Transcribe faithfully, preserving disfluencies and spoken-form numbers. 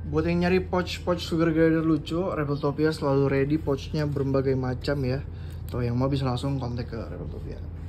Buat yang nyari pouch-pouch sugar glider lucu, Rebeltopia selalu ready pouchnya berbagai macam ya. Tuh yang mau bisa langsung kontak ke Rebeltopia.